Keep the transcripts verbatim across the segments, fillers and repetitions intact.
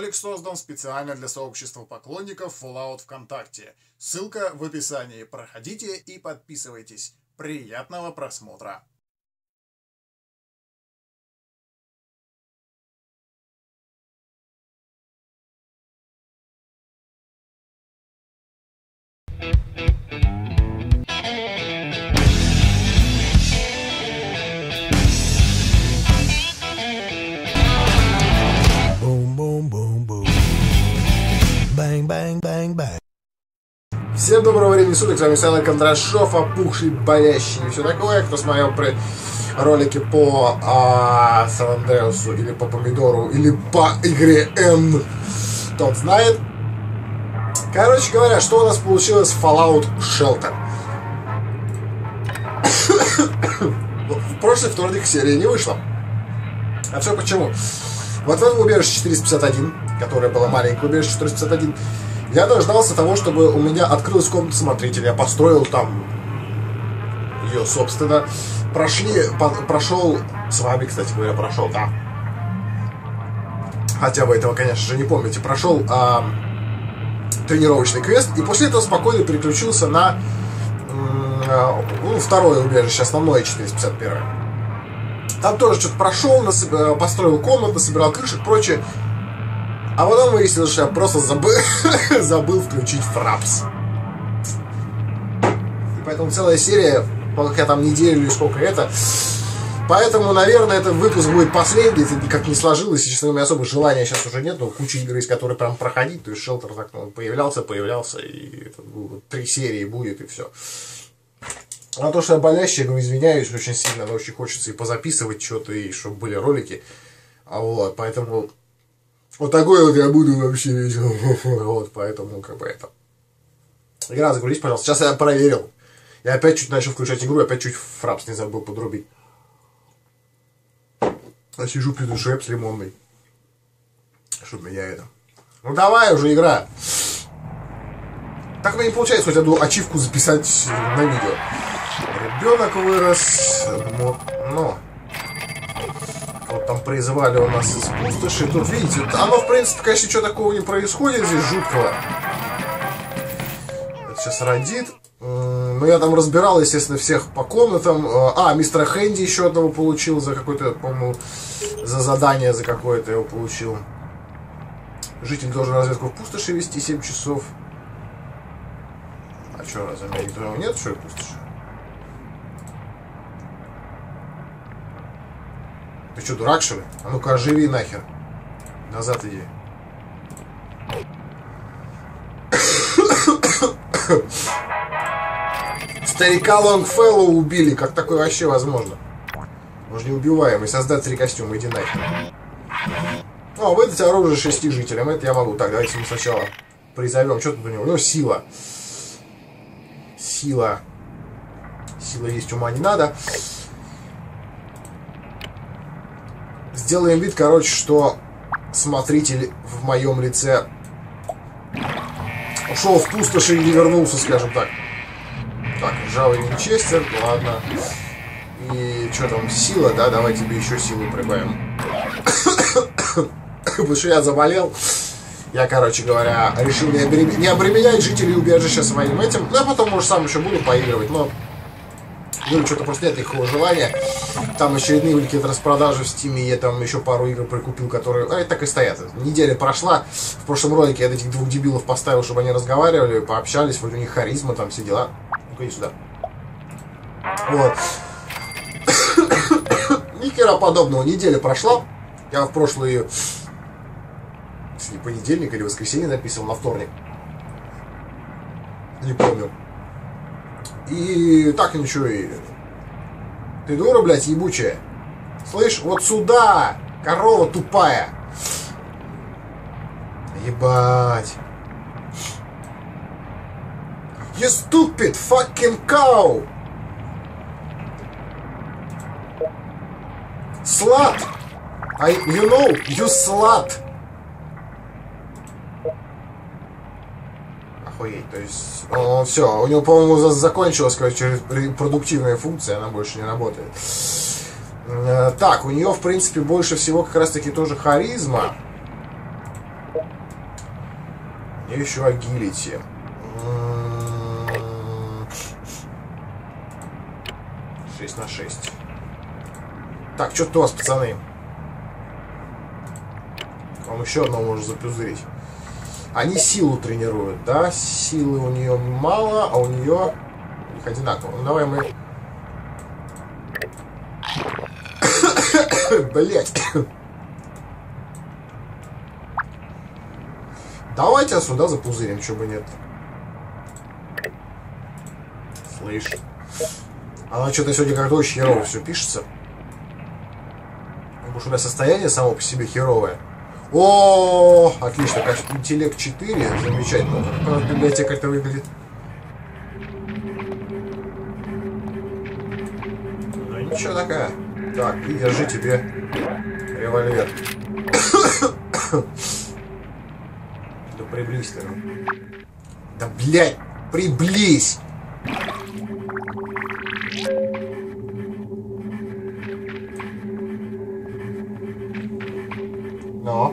Ролик создан специально для сообщества поклонников Fallout ВКонтакте. Ссылка в описании. Проходите и подписывайтесь. Приятного просмотра! Всем доброго времени суток, с вами Александр Кондрашов, опухший, болящий и все такое. Кто смотрел при ролики по а, Сан-Андреасу или по Помидору или по игре N, тот знает. Короче говоря, что у нас получилось в Fallout Shelter. В прошлый вторник серия не вышла. А все почему? Вот в этом убежище четыреста пятьдесят один, которое было маленькое убежище четыреста пятьдесят один, я дождался того, чтобы у меня открылась комната смотрителя. Я построил там ее, собственно. Прошли, по, прошел с вами, кстати говоря, прошел, да. Хотя вы этого, конечно же, не помните. Прошел а, тренировочный квест. И после этого спокойно переключился на а, ну, второе убежище, основное четыреста пятьдесят один. Там тоже что-то прошел, насоб... построил комнату, собирал крышек и прочее. А потом выяснилось, что я просто забыл, забыл включить фрапс. И поэтому целая серия, как я там неделю или сколько это. Поэтому, наверное, этот выпуск будет последний. Это никак не сложилось. И, честно говоря, особо желания сейчас уже нет. Но куча игр, из которой прям проходить. То есть Shelter так ну, появлялся, появлялся. И это, ну, три серии будет, и все. А то, что я болящий, я говорю, извиняюсь очень сильно. Но очень хочется и позаписывать что-то, и чтобы были ролики. А вот, поэтому... Вот такой вот я буду вообще вечером. Вот, поэтому как бы это. Игра, загрузись, пожалуйста. Сейчас я проверил. Я опять чуть начал включать игру, опять чуть фрапс не забыл подрубить. Я сижу, пью швепс лимонный. Чтобы меня это... Ну давай уже, игра. Так мне не получается хоть одну ачивку записать на видео. Ребенок вырос. Ну... Вот там призывали у нас из пустоши. Тут, видите, оно, в принципе, конечно, ничего такого не происходит здесь жуткого. Это сейчас родит. Но я там разбирал, естественно, всех по комнатам. А, мистера Хэнди еще одного получил за какое-то, по-моему, за задание за какое-то его получил. Житель должен разведку в пустоши вести семь часов. А что, разве у меня никого нет, что ли, в пустоши? Ты что, дурак, что ли? А ну-ка, оживи нахер. Назад иди. Старика Лонгфеллоу убили. Как такое вообще возможно? Он же неубиваемый. Создатель костюма, иди нахер. О, выдать оружие шести жителям. Это я могу. Так, давайте мы сначала призовем. Что тут у него? У него сила. Сила. Сила есть, ума не надо. Сделаем вид, короче, что смотритель в моем лице ушел в пустоши и не вернулся, скажем так. Так, ржавый винчестер, ладно. И что там, сила, да? Давай тебе еще силу прибавим. Потому что я заболел. Я, короче говоря, решил не, обременять, не обременять жителей убежища своим этим. Ну, а потом, может, сам еще буду поигрывать, но... Ну, что-то просто нет никакого желания. Там очередные какие-то распродажи в Стиме. Я там еще пару игр прикупил, которые... А, так и стоят. Неделя прошла. В прошлом ролике я этих двух дебилов поставил, чтобы они разговаривали, пообщались. Вроде у них харизма, там все дела. Ну-ка, иди сюда. Вот. Ни хера подобного. Неделя прошла. Я в прошлый... Не понедельник или воскресенье записывал, на вторник. Не помню. И так ничего и... Ты дура, блядь, ебучая? Слышь, вот сюда! Корова тупая! Ебать! You stupid fucking cow! Slut! I, you know, you slut! Охуеть, то есть он все, у него, по-моему, закончилась, короче, репродуктивная функция, она больше не работает. Так, у нее, в принципе, больше всего как раз-таки тоже харизма. Мне еще агилити. шесть на шесть. Так, что-то у вас, пацаны. Вам еще одного можно запюзырить. Они силу тренируют, да? Силы у нее мало, а у нее их одинаково. Ну, давай мы... Блять. Давайте сюда запузырим, чего бы нет. Слышь. Она что-то сегодня как-то очень херово все пишется. Потому что у меня состояние само по себе херовое. О, отлично, как интеллект четыре, замечательно. Как библиотека это выглядит. Ну ничего такая. Так, и держи тебе револьвер. Да приблизь ты. Да блядь, приблизь! Но.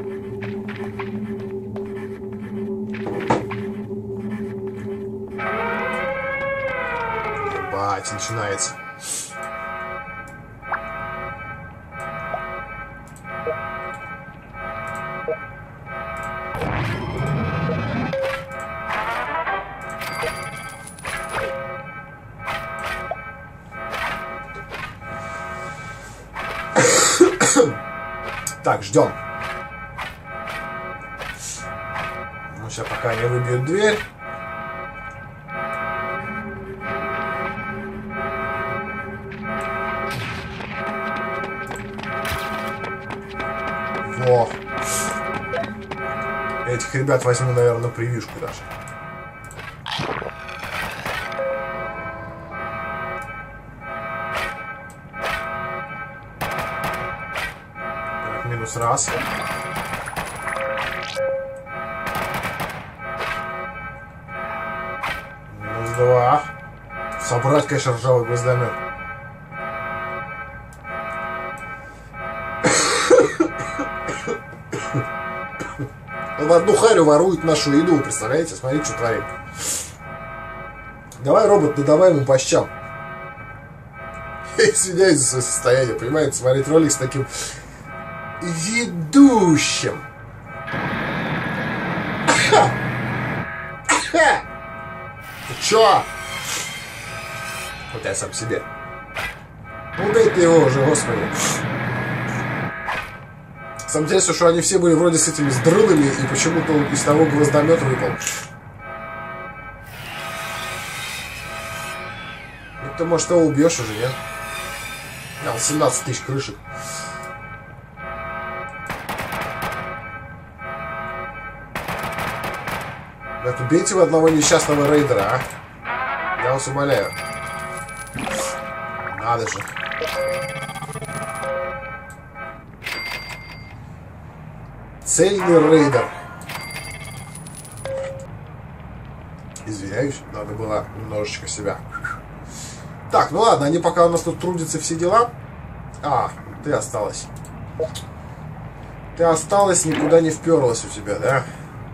Ебать, начинается. Так, ждем. Ну, сейчас пока не выбьют дверь. Во. Этих ребят возьму, наверное, на прививку даже. Минус раз. Минус два. Собрать, конечно, ржавый гвоздомет. Он одну харю ворует нашу еду, представляете? Смотрите, что творит. Давай, робот, надавай ему по щам. Я извиняюсь за свое состояние, понимаете? Смотреть ролик с таким... ведущим. Ты чё? Вот я сам себе. Убей ты его уже, господи. Самое интересное, что они все были вроде с этими сдрылами, и почему-то из того гвоздомет выпал. Ну ты, может, его убьешь уже, нет? А, семнадцать тысяч крышек. Так, убейте вы одного несчастного рейдера, а? Я вас умоляю. Надо же. Цельный рейдер. Извиняюсь, надо было немножечко себя. Так, ну ладно, они пока у нас тут трудятся, все дела. А, ты осталась. Ты осталась, никуда не вперлась у тебя, да?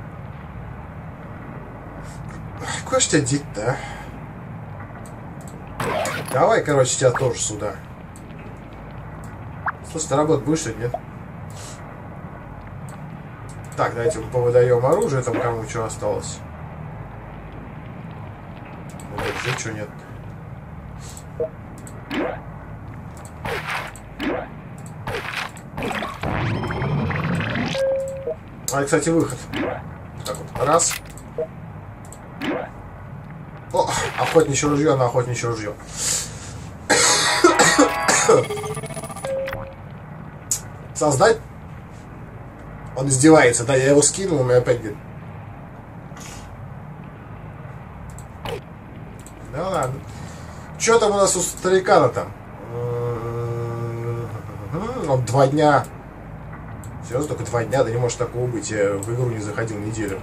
Куда ж тебя деть-то, а? Давай, короче, тебя тоже сюда. Слушай, ты работать будешь, что нет? Так, давайте мы повыдаем оружие, там кому что осталось. Ну, держи, что нет. А, кстати, выход. Так вот, раз. О, охотничье ружье на охотничье ружье. Создать? Он издевается, да, я его скинул, у меня опять говорит. Да ладно. Что там у нас у старикана там? Он два дня. Серьезно, только два дня? Да не может такого быть. Я в игру не заходил неделю.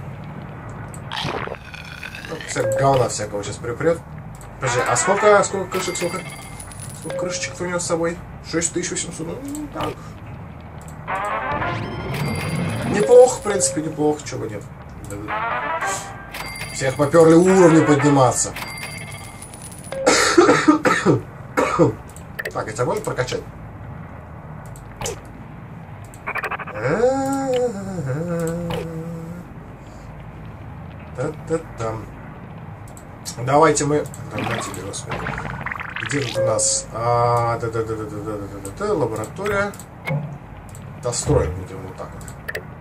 Ну, всякого говна всякого сейчас припрет. Подожди, а сколько, сколько крышек, сколько? Сколько крышечек у него с собой? шесть тысяч восемьсот. Ну, так. Неплохо, в принципе, неплохо, чего нет. Всех поперли уровни подниматься. Так, а тебя можно прокачать? Та-та-там. Давайте мы... Где тут у нас? А, да, да, да, да, да, да, да, да, лаборатория. Достроим будем вот так вот.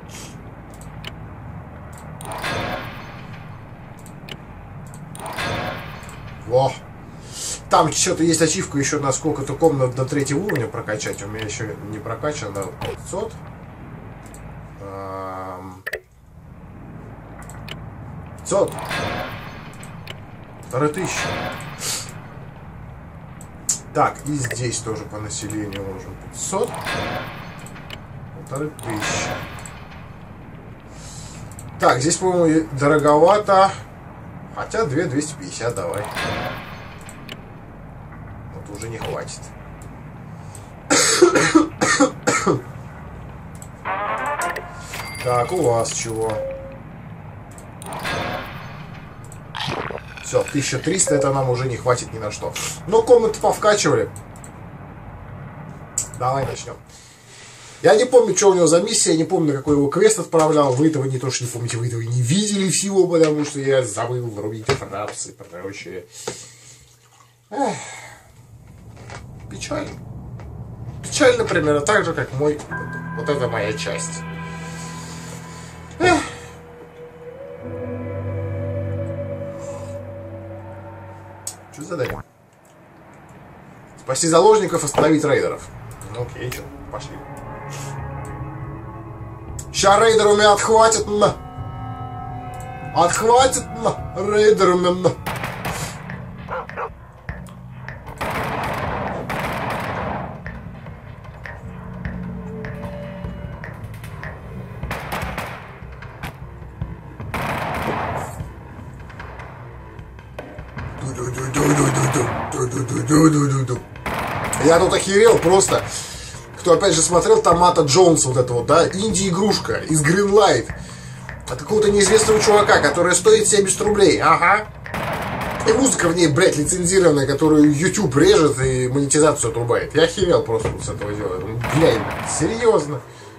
Во! Там что-то есть ачивка еще на сколько-то комнат до третьего уровня прокачать. У меня еще не прокачано пятьсот. пятьсот. Полторы тысячи. Так, и здесь тоже по населению нужно пятьсот. Полторы тысячи. Так, здесь, по-моему, дороговато. Хотя две двести пятьдесят давай. Вот уже не хватит. Так, у вас чего? Все, тысяча триста, это нам уже не хватит ни на что. Но комнаты повкачивали. Давай начнем. Я не помню, что у него за миссия, я не помню, на какой его квест отправлял. Вы этого не то, что не помните, вы этого не видели всего, потому что я забыл врубить фрапсы и прочее. Эх. Печально. Печально, примерно так же, как мой... Вот это моя часть. Эх. Что за задание? Спасти заложников, остановить рейдеров. Ну окей, что, пошли. Ща рейдеры у меня отхватят на. Отхватят на. Рейдеры на. Я тут охерел просто. Кто опять же смотрел Томата Джонса, вот это вот, да, инди-игрушка из Greenlight. От какого-то неизвестного чувака, которая стоит семьдесят рублей. Ага. И музыка в ней, блядь, лицензированная, которую YouTube режет и монетизацию отрубает. Я охерел просто вот с этого дела. Блядь, серьезно.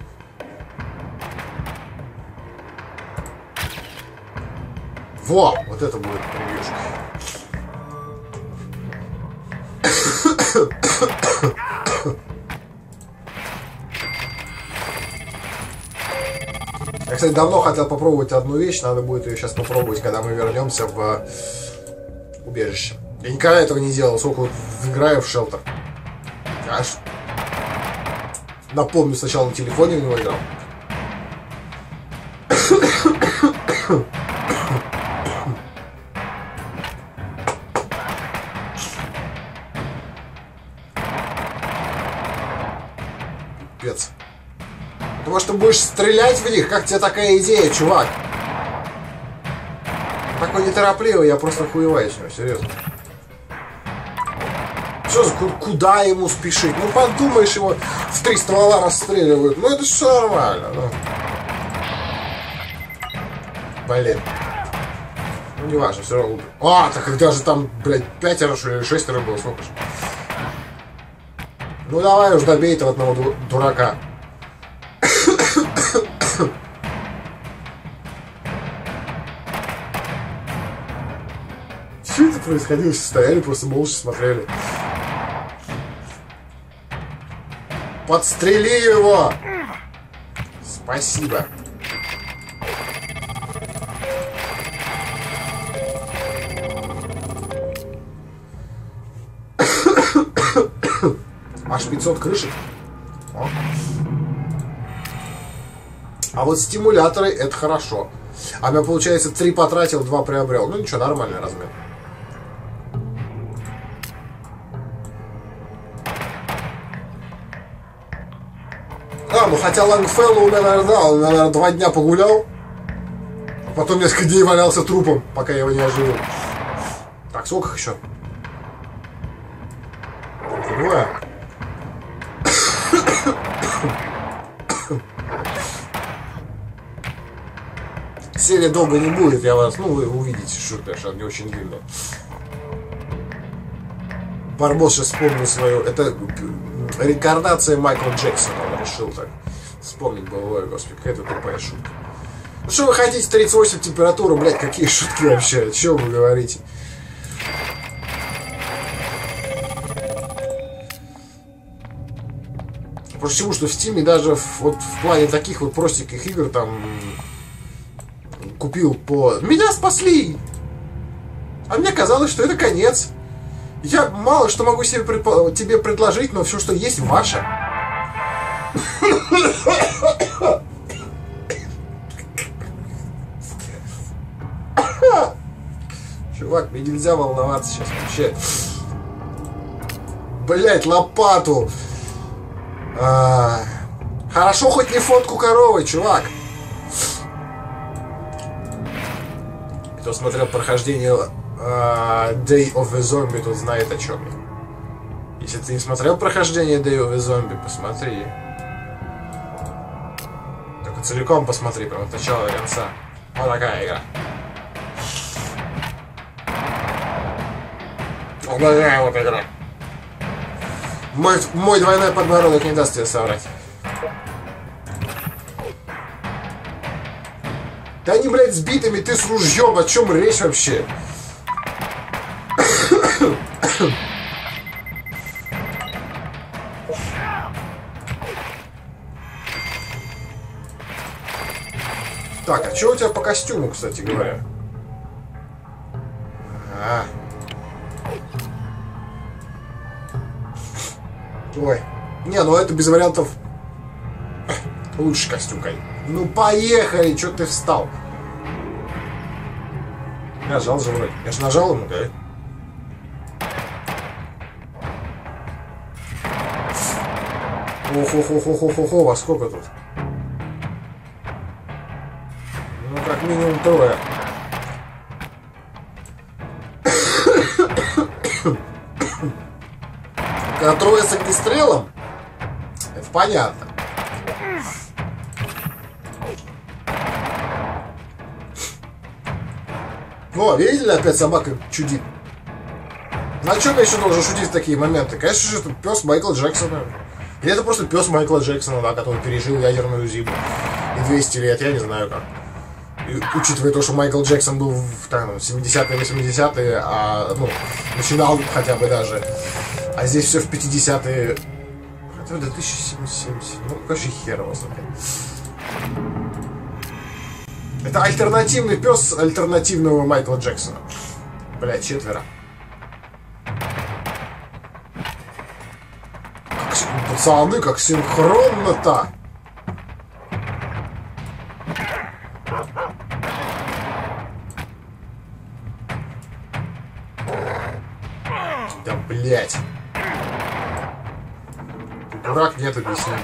Во, вот это будет превьюшка. Я, кстати, давно хотел попробовать одну вещь, надо будет ее сейчас попробовать, когда мы вернемся в убежище. Я никогда этого не делал, сколько вот играю в Shelter. Аж напомню, сначала на телефоне в него играл. Пипец. Потому что будешь стрелять в них, как тебе такая идея, чувак? Такой неторопливый, я просто охуеваю с него, серьезно. Что за, куда ему спешить? Ну подумаешь, его в три ствола расстреливают. Ну это все нормально. Ну. Блин. Ну не важно, все равно. А, так когда же там, блядь, пятеро, что ли, или шестеро было, сколько же? Ну давай уж добей этого одного дурака. Что это происходило? Стояли, просто молча смотрели. Подстрели его! Спасибо. Аж пятьсот крышек. О. А вот стимуляторы это хорошо. А я, получается, три потратил, два приобрел. Ну ничего, нормальный размер. А, ну хотя Лангфеллу у меня, наверное, да, он, наверное, два дня погулял. Потом несколько дней валялся трупом, пока я его не оживил. Так, сколько их еще? Двое. Серия долго не будет, я вас, ну, вы увидите, что, конечно, она не очень длинная. Барбос сейчас вспомнил свою... Это реинкарнация Майкла Джексона, он решил так вспомнить было. Ой, господи, какая-то тупая шутка. Ну что вы хотите, тридцать восемь температура, блядь, какие шутки вообще, о чем вы говорите? Почему, что в Стиме даже в, вот в плане таких вот простеньких игр там купил по... Меня спасли! А мне казалось, что это конец. Я мало что могу себе предпо... тебе предложить, но все, что есть, ваше. Чувак, мне нельзя волноваться сейчас вообще. Блять, лопату. А... Хорошо, хоть не фотку коровы, чувак. Кто смотрел прохождение uh, Day of the Zombie, тот знает, о чем я. Если ты не смотрел прохождение Day of the Zombie, посмотри. Только целиком посмотри, прям от начала до конца. Вот такая игра. Вот такая вот игра. Мой, мой двойной подбородок не даст тебе соврать. Да они, блядь, сбитыми, ты с ружьем, о чем речь вообще? Так, а что у тебя по костюму, кстати говоря? А. Ой. Не, ну это без вариантов лучший костюм, конечно. Ну поехали, что ты встал? Нажал же вроде. Я же нажал ему, да? Ох-ох-ох-ох-ох-ох, во сколько тут? Ну, как минимум трое. Когда трое с огнестрелом, это понятно. О, видели, опять собака чудит. На чем я еще должен шутить в такие моменты? Конечно же, это пес Майкла Джексона. Или это просто пес Майкла Джексона, да, который пережил ядерную зиму. И двести лет, я не знаю как. И, учитывая то, что Майкл Джексон был в там, семидесятые, восьмидесятые, а, ну, начинал хотя бы даже. А здесь все в пятидесятые. Хотя до тысяча семьдесят. Ну, короче, хер его знает. Это альтернативный пес альтернативного Майкла Джексона. Блять, четверо. Как, пацаны, как синхронно-то. Да блять. Дурак, нет объяснения.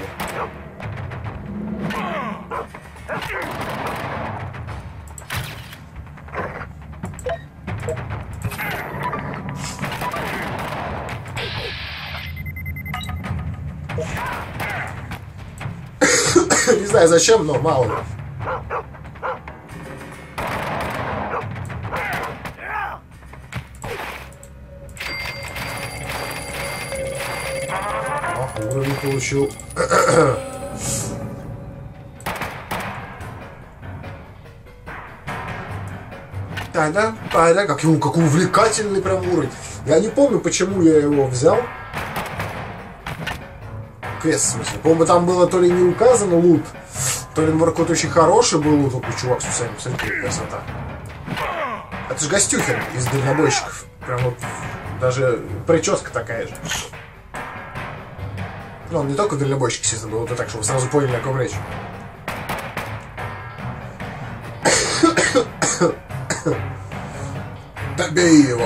Не знаю зачем, но мало ли. Ах, уровень получил. Да-да, да-да, как его, какой увлекательный прям уровень. Я не помню, почему я его взял. Квест, в смысле. По-моему, там было то ли не указано лут, то ли, наоборот, какой-то очень хороший был лут. Такой чувак с усами, посмотрите, какая красота. Это же Гостюхин из дальнобойщиков. Прям вот, даже прическа такая же. Ну, он не только дальнобойщик, естественно, был, вот так, чтобы вы сразу поняли, о ком речь. Добей его!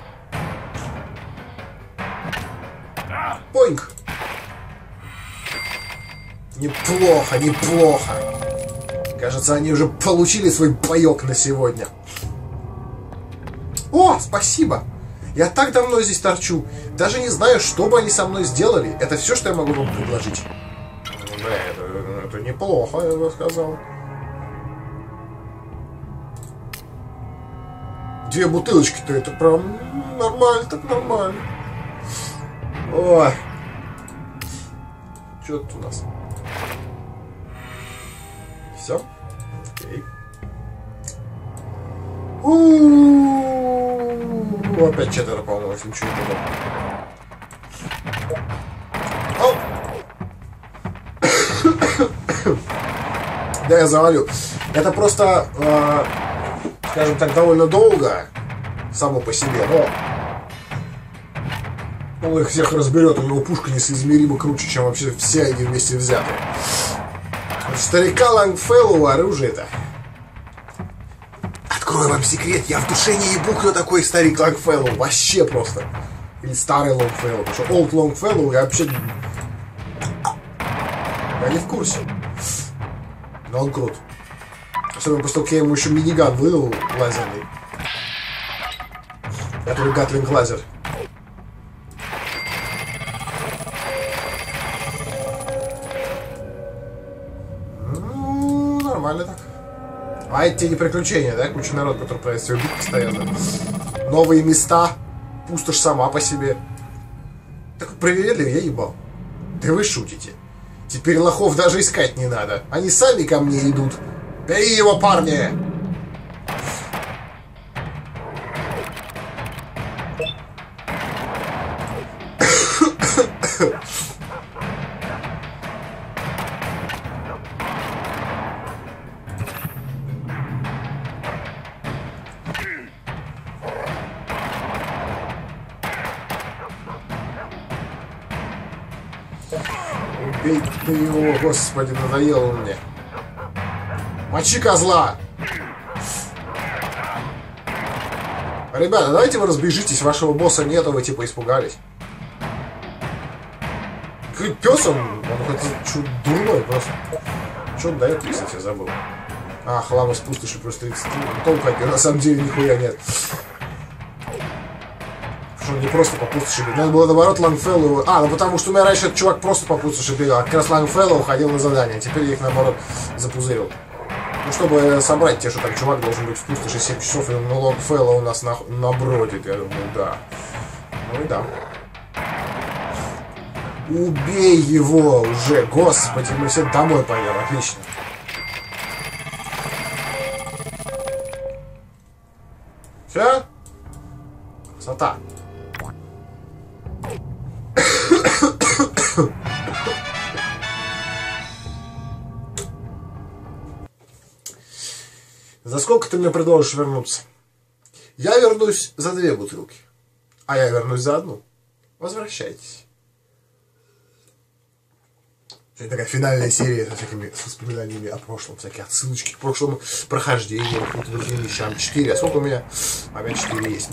Поинг! Неплохо, неплохо. Кажется, они уже получили свой паёк на сегодня. О, спасибо. Я так давно здесь торчу. Даже не знаю, что бы они со мной сделали. Это все, что я могу вам предложить. Бля, это, это неплохо, я бы сказал. две бутылочки-то, это прям нормально, так нормально. Ой. Что тут у нас? Все? Окей. У-у-у-у. Опять четверо, по-моему, если ничего не было. Да, я завалю. Это просто, э, скажем так, довольно долго само по себе, но он их всех разберет, у него пушка несоизмеримо круче, чем вообще все они вместе взятые. Старика Лонгфеллоу оружие-то. Открою вам секрет, я в душе не ебу, кто такой старик Лонгфеллоу. Вообще просто. Или старый Лонгфеллоу. Потому что Олд Лонгфеллоу я вообще... Я не в курсе. Но он крут. Особенно после того, как я ему еще миниган выдал лазерный. Который Гатлинг лазер. Ну, нормально так. А это те не приключения, да? Куча народ, который пытается себя убить постоянно. Новые места. Пустошь сама по себе. Так привередливый я ебал. Да вы шутите. Теперь лохов даже искать не надо. Они сами ко мне идут. Бери его, парни! Убей ты его, господи, надоел он мне. Мочи козла! Ребята, давайте вы разбежитесь, вашего босса нету, вы типа испугались. Какой пес он, он какой-то дурной просто. Что он дает, кстати, я забыл. А, хлам из пустоши плюс тридцать. Толку от него на самом деле нихуя нет. Что он не просто по пустоши бегал. Надо было наоборот Лонгфеллоу. А, ну потому что у меня раньше этот чувак просто по пустоши бегал. А как раз Лонгфеллоу ходил на задание. Теперь я их наоборот запузырил. Ну, чтобы собрать те, что там чувак должен быть в пустоши семь часов, и на Лонгфеллоу у нас на... набродит. Я думаю, да. Ну и да. Убей его уже, господи, мы все домой пойдем, отлично. Все? Красота. За сколько ты мне предложишь вернуться? Я вернусь за две бутылки. А я вернусь за одну. Возвращайтесь. Это такая финальная серия со всякими с воспоминаниями о прошлом, всякие отсылочки к прошлому прохождению, каким-то другим вещам. Четыре. А сколько у меня? Опять четыре есть.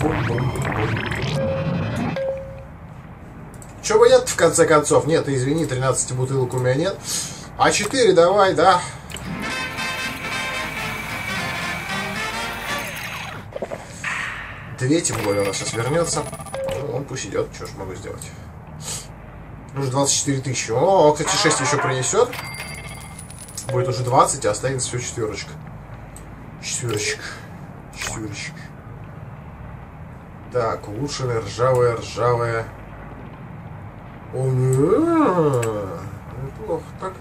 Чего бы нет, в конце концов? Нет, извини, тринадцать бутылок у меня нет. А четыре давай, да. Две, тем более, у нас сейчас вернется. Ну, он пусть идет, что ж могу сделать. Уже двадцать четыре тысячи. О, кстати, шесть еще принесет. Будет уже двадцать, а останется все четверочка. Четверочек. Четверочек. Так, улучшенная ржавая, ржавая. О, неплохо так.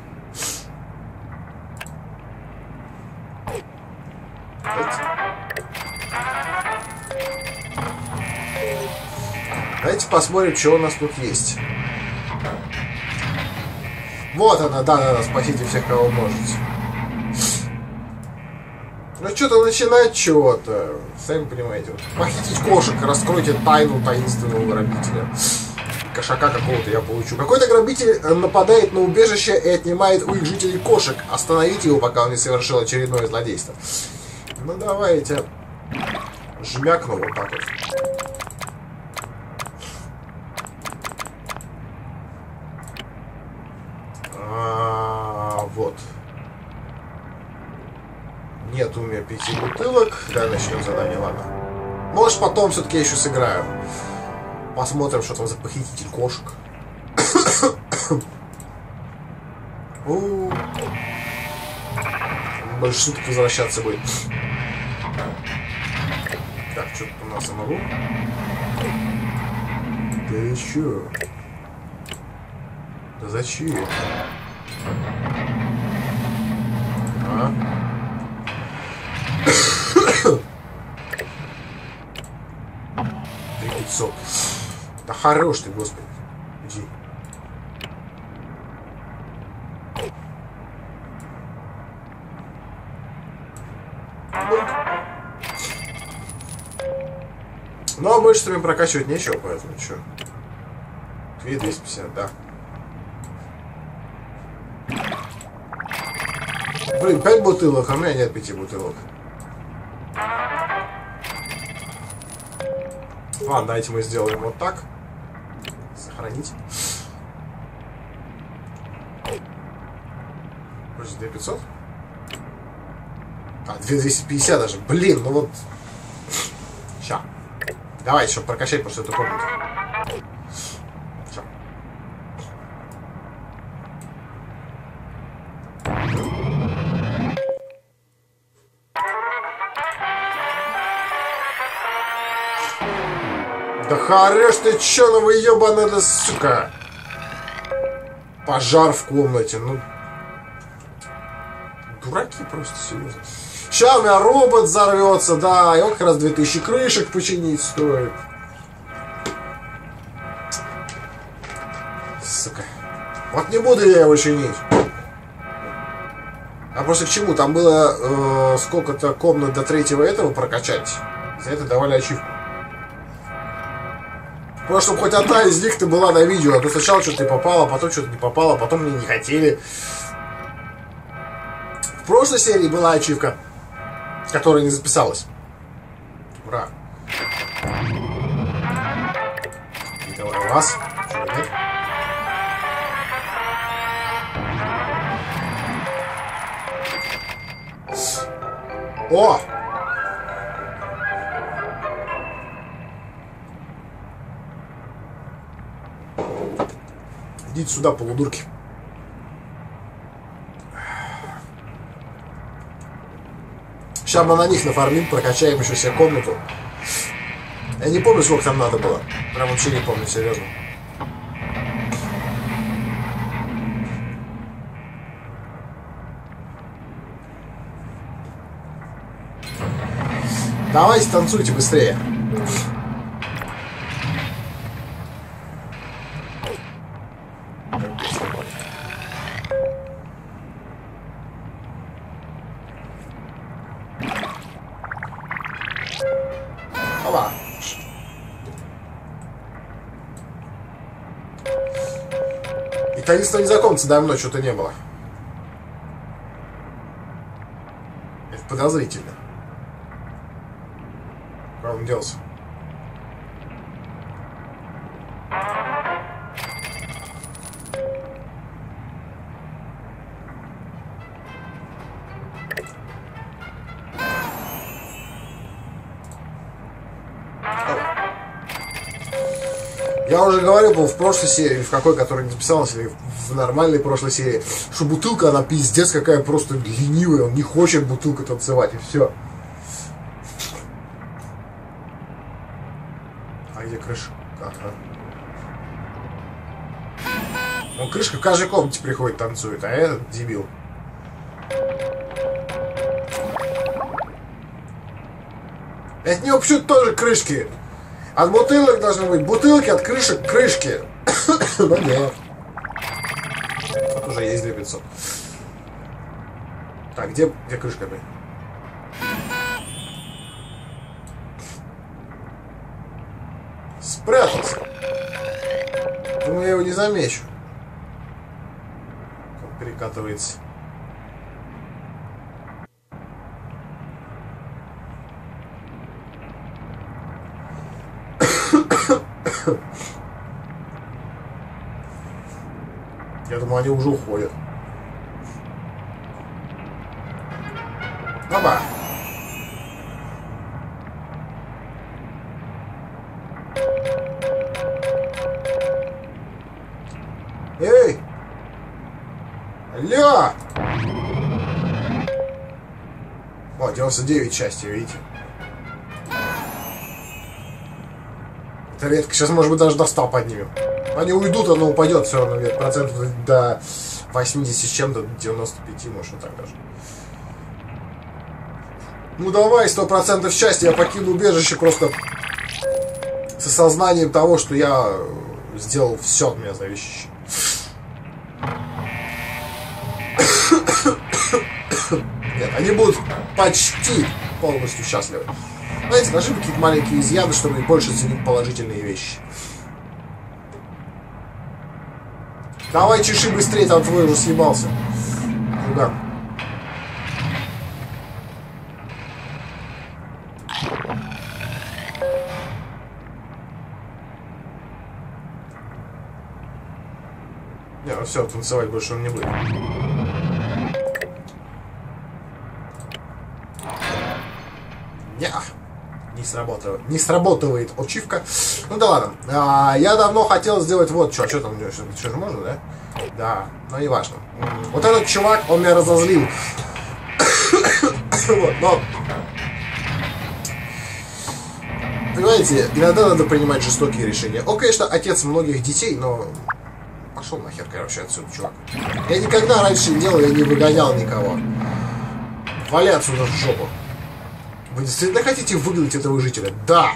Давайте посмотрим, что у нас тут есть. Вот она, да-да-да, спасите всех, кого можете. Ну что-то начинать чего-то. Сами понимаете. Вот. Похитить кошек, раскройте тайну таинственного грабителя. Кошака какого-то я получу. Какой-то грабитель нападает на убежище и отнимает у их жителей кошек. Остановите его, пока он не совершил очередное злодейство. Ну давайте. Жмякну вот так вот. А, вот. Нет у меня пяти бутылок. Да, начнем задание, ладно. Может, потом все-таки я еще сыграю. Посмотрим, что там за похититель кошек. Больше суток возвращаться будет. Так, что-то у нас МРУ. Да и чё? Да зачем? А? три пятьсот. Да хорош ты, господи. Иди. Но больше тебе прокачивать нечего, поэтому что? две тысячи двести пятьдесят, да. Блин, пять бутылок, а у меня нет пяти бутылок. Ладно, давайте мы сделаем вот так. Сохранить. Может, две тысячи пятьсот? А, две тысячи двести пятьдесят даже. Блин, ну вот. Ща. Давай еще прокачать просто эту комнату. Ща. Да хорош ты, чё, ну вы ёбаная, сука. Пожар в комнате, ну. Дураки просто, серьезно. Сейчас у меня робот взорвется, да, и он как раз две тысячи крышек починить стоит. Сука. Вот не буду я его чинить. А просто к чему? Там было э, сколько-то комнат до третьего этого прокачать. За это давали ачивку. Просто чтобы хоть одна из них-то была на видео. А то сначала что-то не попало, потом что-то не попало, потом мне не хотели. В прошлой серии была ачивка, которая не записалась. Ура. И давай у вас. Чего нет? О! Идите сюда, полудурки. Сейчас мы на них нафармим, прокачаем еще себе комнату. Я не помню, сколько там надо было. Прям вообще не помню, серьезно. Давайте танцуйте быстрее. Опа. И таинство незнакомца давно что-то не было. Это подозрительно. Куда он делся? Я уже говорил, был в прошлой серии, в какой, которая не записалась, или в нормальной прошлой серии, что бутылка, она пиздец какая просто ленивая, он не хочет бутылку танцевать, и все. А где крыша? Как, а? Он крышка в каждой комнате приходит, танцует, а этот дебил. От него почему-то тоже крышки. От бутылок должны быть бутылки, от крышек крышки. Но нет. Вот уже есть две тысячи пятьсот. Так, где, где крышка, блин? Спрятался. Думаю, я его не замечу. Он перекатывается. Я думаю, они уже уходят. Оба! Эй! Алло! О, девяносто девять части, видите? Это редко. Сейчас, может быть, даже до ста поднимем. Они уйдут, оно упадет все равно вверх. Процентов до восьмидесяти с чем-то, девяноста пяти, может, вот так даже. Ну давай, сто процентов счастья. Я покину убежище просто с осознанием того, что я сделал все от меня зависящее. Нет, они будут почти полностью счастливы. Знаете, должны быть какие-то маленькие изъяны, чтобы больше ценить положительные вещи. Давай, чеши быстрее, там твой уже съебался. Ну да. Не, ну все, танцевать больше он не будет. Не, не сработает. Не сработает ачивка. Ну да ладно. А, я давно хотел сделать вот что. А что там? Что же можно, да? Да, но не важно. Вот этот чувак, он меня разозлил. Вот, но... Понимаете, иногда надо принимать жестокие решения. Он, конечно, отец многих детей, но... Пошел нахер, короче, отсюда, чувак. Я никогда раньше не делал, я не выгонял никого. Вали отсюда в жопу. Вы действительно хотите выгнать этого жителя? Да!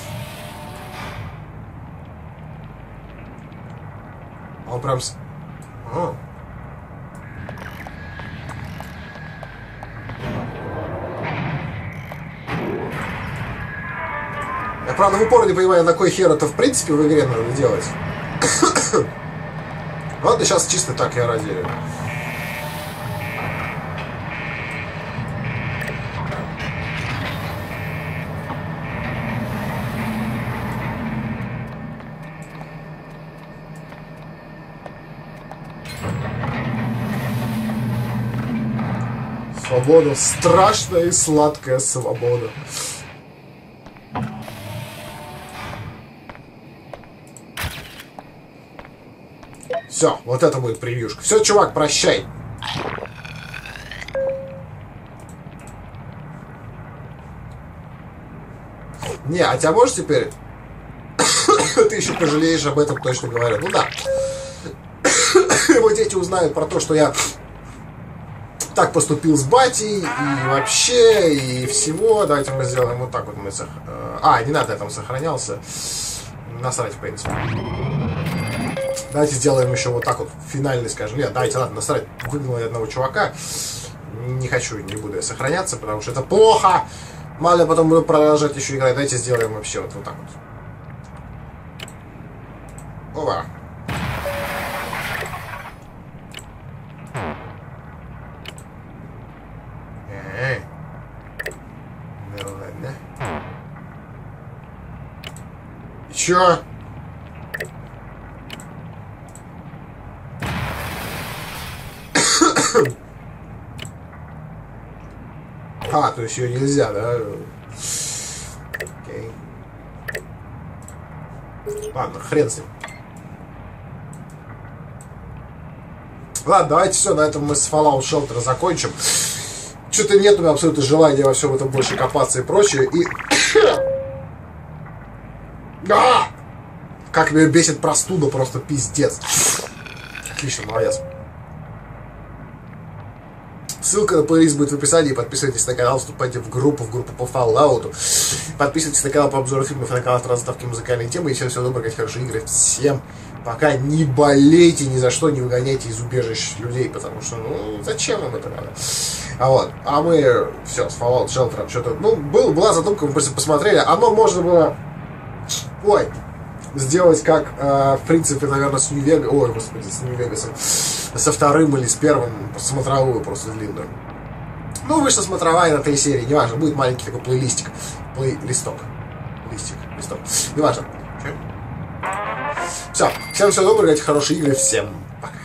Он прям... С... О. Я, правда, в упор не понимаю, на кой хер это в принципе в игре надо делать. Ладно, сейчас чисто так я ради... Свобода, страшная и сладкая свобода. Все, вот это будет превьюшка. Все, чувак, прощай. Не, а тебя можешь теперь? Ты еще пожалеешь об этом, точно говорю. Ну да. Его дети узнают про то, что я так поступил с батей, и вообще, и всего. Давайте мы сделаем вот так вот. Мы сох... А, не надо, я там сохранялся. Насрать, в принципе. Давайте сделаем еще вот так вот, финальный, скажем. Нет, давайте, ладно, насрать. Выгнал я одного чувака. Не хочу, не буду я сохраняться, потому что это плохо. Мало ли потом буду продолжать еще играть. Давайте сделаем вообще вот, вот так вот. Ова. Эй. Ну ладно. И чё? А, то есть ее нельзя, да? Окей. Ладно, хрен с ним. Ладно, давайте все, на этом мы с Fallout Shelter закончим. Что-то нет у меня абсолютно желания во всем этом больше копаться и прочее. И... А! Как меня бесит простуда, просто пиздец. Отлично, молодец. Ссылка на плейлист будет в описании. Подписывайтесь на канал, вступайте в группу, в группу по Fallout. Подписывайтесь на канал по обзору фильмов, на канал разставки музыкальной темы. И всем всего доброго, хорошие игры. Всем пока. Не болейте ни за что, не выгоняйте из убежищ людей, потому что, ну, зачем вам это надо? А вот, а мы все, с Fallout Shelter что-то, ну, был, была задумка, мы просто посмотрели. Оно можно было, ой, сделать как, э, в принципе, наверное, с Нью-Вегасом, ой, господи, с Нью-Вегасом, со вторым или с первым, смотровую просто длинную. Ну, вышла смотровая на три серии, неважно, будет маленький такой плейлистик, плейлисток, листик, листок, неважно. Все, всем всего доброго, хорошие игры, всем пока.